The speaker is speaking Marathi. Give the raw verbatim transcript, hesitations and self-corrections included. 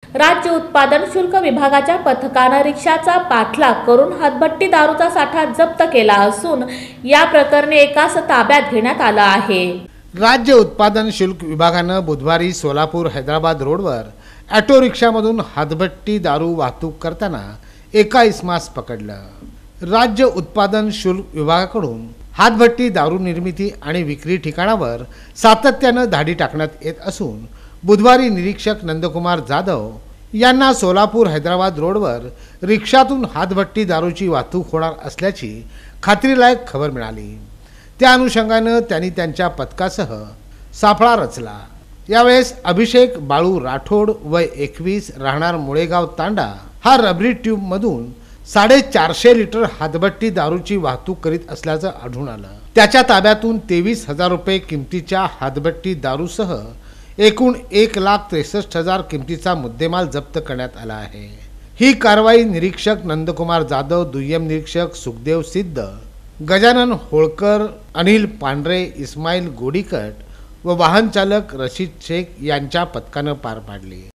राज्य उत्पादन शुल्क विभागाच्या पथकाने रिक्षाचा पाठलाग करून हातभट्टी दारूचा साठा जप्त केला असून या प्रकरणी एकास ताब्यात घेण्यात आला आहे। राज्य उत्पादन शुल्क विभागाने बुधवारी सोलापूर हैदराबाद रोडवर ऑटो रिक्षामधून हातभट्टी दारू वाहतूक करताना एका इसमास पकडलं। राज्य उत्पादन शुल्क विभागाकडून हातभट्टी दारू निर्मिती आणि विक्री ठिकाणावर सातत्याने धाडी टाकण्यात येत असून बुधवारी निरीक्षक नंदकुमार जाधव यांना सोलापूर हैदराबाद रोडवर रिक्षातून हातभट्टी दारूची वाहतूक होणार असल्याची खात्रीलायक खबर मिळाली। त्या अनुषंगाने त्यांनी त्यांच्या पथकासह सापळा रचला। यावेळेस अभिषेक बाळू राठोड वय एकवीस राहणार मुळेगाव तांडा हा रबरी ट्यूब मधून साडेचारशे लिटर हातभट्टी दारूची वाहतूक करीत असल्याचं आढळून आलं। त्याच्या ताब्यातून तेवीस हजार रुपये किमतीच्या हातभट्टी दारूसह एकूण एक लाख त्रेसष्ट हजार किमतीचा मुद्देमाल जप्त करण्यात आला आहे। ही कारवाई निरीक्षक नंदकुमार जाधव, दुय्यम निरीक्षक सुखदेव सिद्ध, गजानन होळकर, अनिल पांढरे, इस्माईल गोडीकट व वाहन चालक रशीद शेख यांच्या पथकाने पार पाडली।